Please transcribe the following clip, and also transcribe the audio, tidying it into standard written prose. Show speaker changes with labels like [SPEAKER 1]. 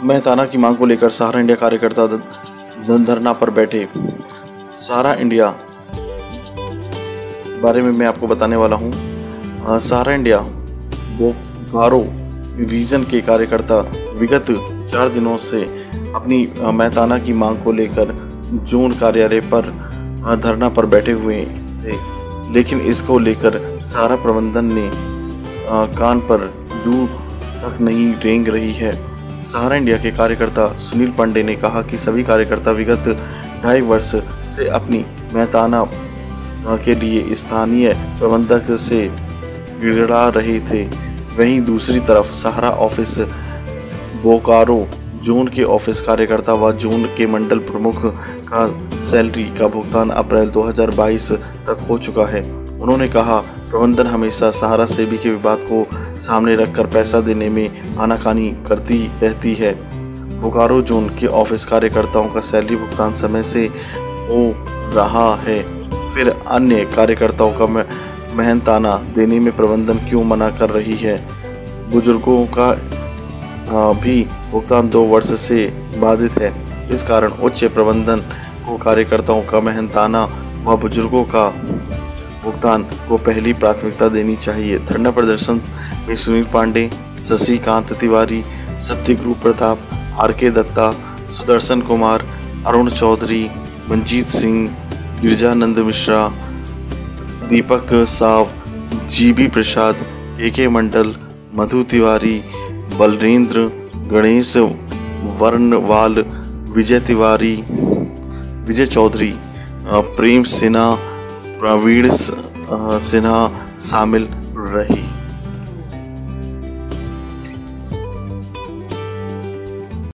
[SPEAKER 1] मेहताना की मांग को लेकर सहारा इंडिया कार्यकर्ता धरना पर बैठे। सहारा इंडिया बारे में मैं आपको बताने वाला हूँ। सहारा इंडिया बोकारो रीजन के कार्यकर्ता विगत 4 दिनों से अपनी मेहताना की मांग को लेकर जोन कार्यालय पर धरना पर बैठे हुए थे, लेकिन इसको लेकर सहारा प्रबंधन ने कान पर जूं तक नहीं रेंग रही है। सहारा इंडिया के कार्यकर्ता सुनील पांडे ने कहा कि सभी कार्यकर्ता विगत 2.5 वर्ष से अपनी मेहताना के लिए स्थानीय प्रबंधक से गिड़गिड़ा रहे थे। वहीं दूसरी तरफ सहारा ऑफिस बोकारो जोन के ऑफिस कार्यकर्ता व जोन के मंडल प्रमुख का सैलरी का भुगतान अप्रैल 2022 तक हो चुका है। उन्होंने कहा, प्रबंधन हमेशा सहारा सेबी के विवाद को सामने रखकर पैसा देने में आनाकानी करती रहती है। बोकारो जोन के ऑफिस कार्यकर्ताओं का सैलरी भुगतान समय से हो रहा है, फिर अन्य कार्यकर्ताओं का मेहनताना देने में प्रबंधन क्यों मना कर रही है। बुजुर्गों का भी भुगतान 2 वर्ष से बाधित है। इस कारण उच्च प्रबंधन को कार्यकर्ताओं का मेहनताना व बुजुर्गों का भुगतान को पहली प्राथमिकता देनी चाहिए। धरना प्रदर्शन में सुनील पांडे, शशिकांत तिवारी, सत्यगुरु प्रताप, RK दत्ता, सुदर्शन कुमार, अरुण चौधरी, मंजीत सिंह, गिरजानंद मिश्रा, दीपक साव, GB प्रसाद, KK मंडल, मधु तिवारी, बलरेंद्र, गणेश वर्णवाल, विजय तिवारी, विजय चौधरी, प्रेम सिन्हा, प्रवीण सिन्हा शामिल रहे।